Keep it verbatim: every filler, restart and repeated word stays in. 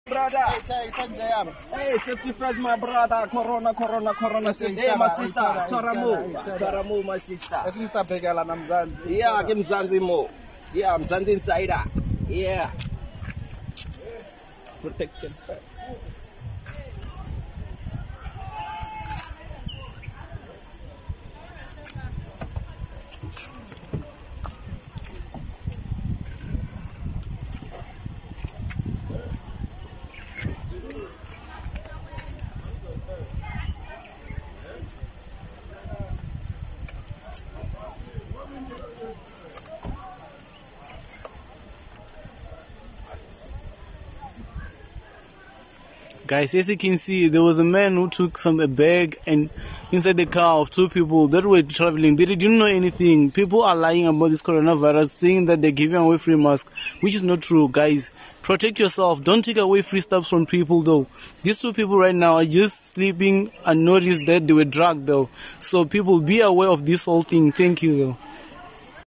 Brother, hey, safety first, my brother. Corona, corona, corona. Hey, my sister, Charamu, Charamu, my sister. At least I beg a lot of Yeah, I'm Zanzi mo. Yeah, I'm Zanzi insider. Yeah. Protection. Guys, as you can see, there was a man who took some a bag and inside the car of two people that were traveling. They didn't know anything. People are lying about this coronavirus, saying that they're giving away free masks, which is not true. Guys, protect yourself. Don't take away free stuff from people, though. These two people right now are just sleeping and noticed that they were drugged, though. So people, be aware of this whole thing. Thank you, though.